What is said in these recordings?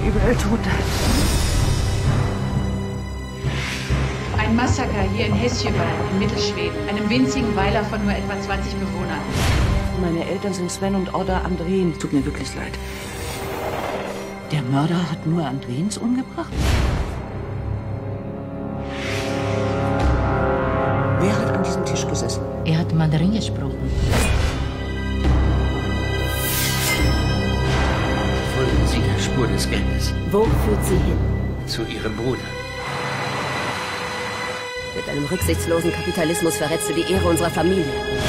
überall Tote. Ein Massaker hier in Häschenwald in Mittelschweden, einem winzigen Weiler von nur etwa 20 Bewohnern. Meine Eltern sind Sven und Odda Andreen. Tut mir wirklich leid. Der Mörder hat nur Andreens umgebracht? Wer hat an diesem Tisch gesessen? Er hat Mandarin gesprochen. Folgen Sie der Spur des Geldes. Wo führt sie hin? Zu Ihrem Bruder. Mit einem rücksichtslosen Kapitalismus verrätst du die Ehre unserer Familie.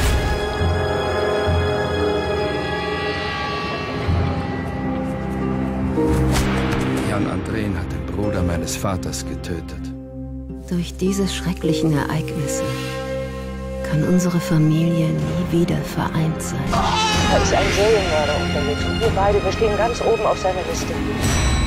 Jan Andreen hat den Bruder meines Vaters getötet. Durch diese schrecklichen Ereignisse kann unsere Familie nie wieder vereint sein. Da ist ein Serienmörder unterwegs und wir beide, wir stehen ganz oben auf seiner Liste.